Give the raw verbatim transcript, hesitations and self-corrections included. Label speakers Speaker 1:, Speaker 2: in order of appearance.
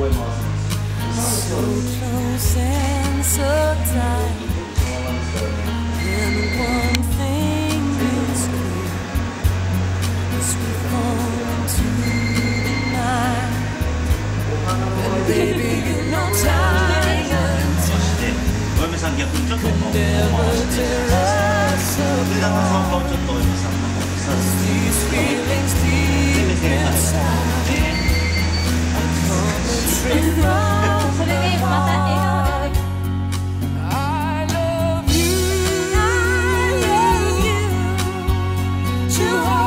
Speaker 1: So close and so tight. And one thing is clear, as we fall tonight. And baby, you know time could never tear us apart. These feelings deep inside are coming straight from the heart. I love you, I love you too hard.